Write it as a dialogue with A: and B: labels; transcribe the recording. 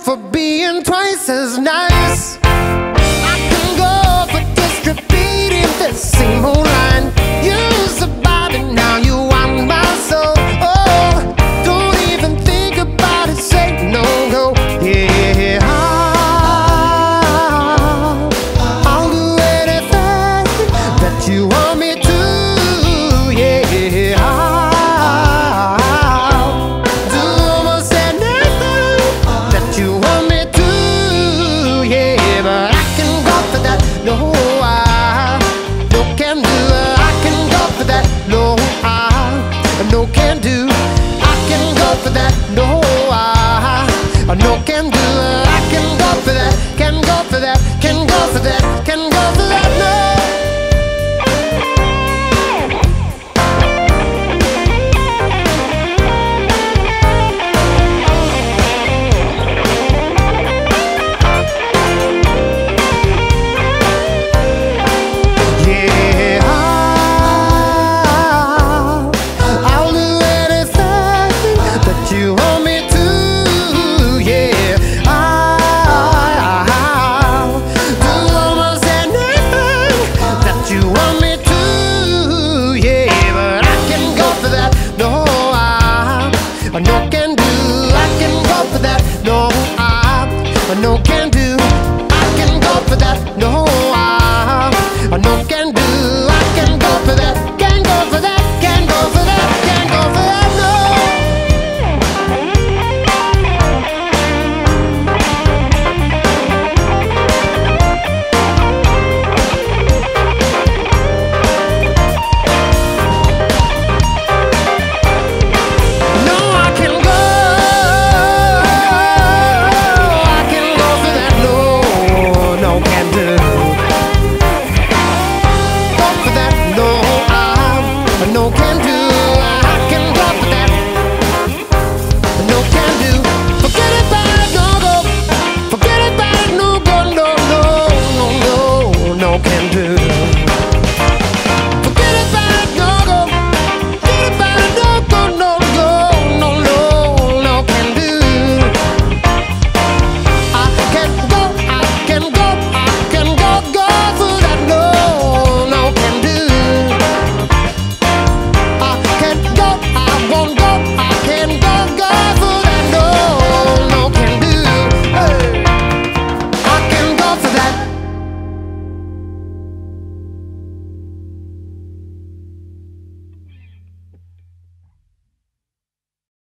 A: for being twice as nice. I can go for just repeating the same old line. Use the body, now you want my soul. Oh, don't even think about it, say no, no, yeah. I'll do anything that you want me to, yeah. No can do, I can go for that. No, no can do, I can go for that. Can go for that, can go for that, can go for that. No. You want me to, yeah. I'll do almost anything that you want me to, yeah. But I can go for that. No, I no can do. I can go for that. No, I no can.